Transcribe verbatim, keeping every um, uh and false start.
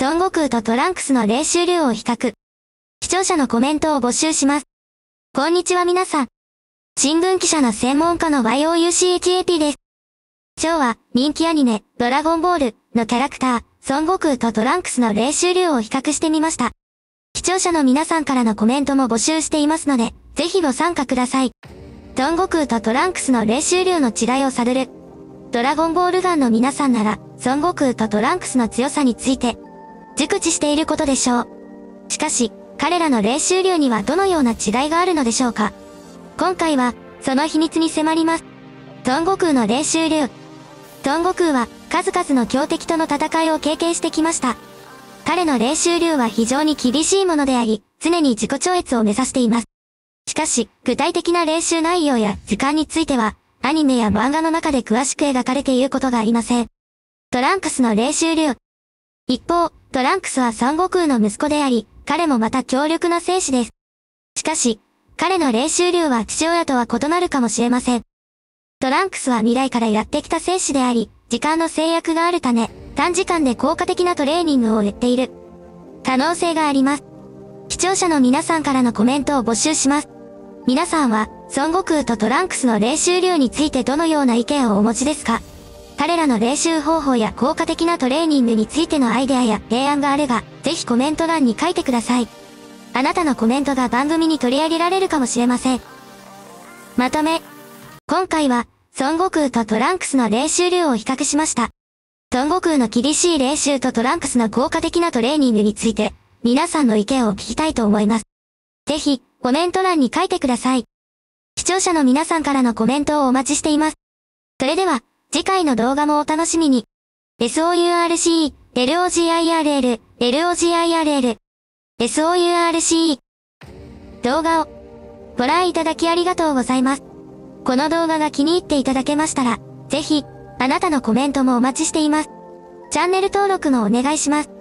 孫悟空とトランクスの練習量を比較。視聴者のコメントを募集します。こんにちは皆さん。新聞記者の専門家の ワイオーユーシーエイチエーピー です。今日は人気アニメ、ドラゴンボールのキャラクター、孫悟空とトランクスの練習量を比較してみました。視聴者の皆さんからのコメントも募集していますので、ぜひご参加ください。孫悟空とトランクスの練習量の違いを探る。ドラゴンボールファンの皆さんなら、孫悟空とトランクスの強さについて、熟知していることでしょう。しかし、彼らの練習量にはどのような違いがあるのでしょうか。今回は、その秘密に迫ります。孫悟空の練習量。孫悟空は、数々の強敵との戦いを経験してきました。彼の練習量は非常に厳しいものであり、常に自己超越を目指しています。しかし、具体的な練習内容や時間については、アニメや漫画の中で詳しく描かれていることがありません。トランクスの練習量。一方、トランクスは孫悟空の息子であり、彼もまた強力な戦士です。しかし、彼の練習量は父親とは異なるかもしれません。トランクスは未来からやってきた戦士であり、時間の制約があるため、短時間で効果的なトレーニングをやっている可能性があります。視聴者の皆さんからのコメントを募集します。皆さんは、孫悟空とトランクスの練習量についてどのような意見をお持ちですか？彼らの練習方法や効果的なトレーニングについてのアイデアや提案があれば、ぜひコメント欄に書いてください。あなたのコメントが番組に取り上げられるかもしれません。まとめ。今回は、孫悟空とトランクスの練習量を比較しました。孫悟空の厳しい練習とトランクスの効果的なトレーニングについて、皆さんの意見を聞きたいと思います。ぜひ、コメント欄に書いてください。視聴者の皆さんからのコメントをお待ちしています。それでは、次回の動画もお楽しみに。ソーユーアールシー、ロゴギラ、ロゴギラ、ソーユーアールシー。動画をご覧いただきありがとうございます。この動画が気に入っていただけましたら、ぜひ、あなたのコメントもお待ちしています。チャンネル登録もお願いします。